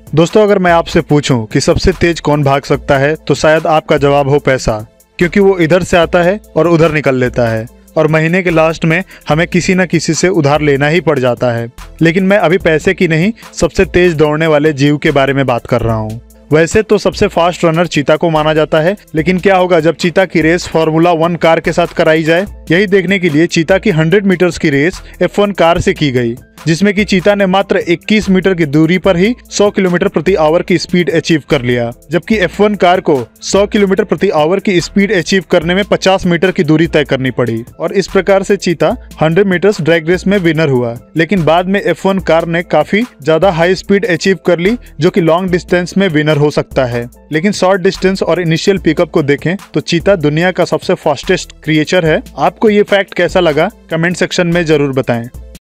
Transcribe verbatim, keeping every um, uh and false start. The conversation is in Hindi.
दोस्तों, अगर मैं आपसे पूछूं कि सबसे तेज कौन भाग सकता है तो शायद आपका जवाब हो पैसा, क्योंकि वो इधर से आता है और उधर निकल लेता है और महीने के लास्ट में हमें किसी न किसी से उधार लेना ही पड़ जाता है। लेकिन मैं अभी पैसे की नहीं, सबसे तेज दौड़ने वाले जीव के बारे में बात कर रहा हूँ। वैसे तो सबसे फास्ट रनर चीता को माना जाता है, लेकिन क्या होगा जब चीता की रेस फार्मूला वन कार के साथ कराई जाए? यही देखने के लिए चीता की हंड्रेड मीटर्स की रेस एफ वन कार से की गई, जिसमें कि चीता ने मात्र इक्कीस मीटर की दूरी पर ही सौ किलोमीटर प्रति आवर की स्पीड अचीव कर लिया, जबकि एफ वन कार को सौ किलोमीटर प्रति आवर की स्पीड अचीव करने में पचास मीटर की दूरी तय करनी पड़ी। और इस प्रकार से चीता हंड्रेड मीटर्स ड्रैग रेस में विनर हुआ। लेकिन बाद में एफ वन कार ने काफी ज्यादा हाई स्पीड अचीव कर ली, जो कि लॉन्ग डिस्टेंस में विनर हो सकता है। लेकिन शॉर्ट डिस्टेंस और इनिशियल पिकअप को देखें तो चीता दुनिया का सबसे फास्टेस्ट क्रिएचर है। आपको ये फैक्ट कैसा लगा? कमेंट सेक्शन में जरूर बताएं।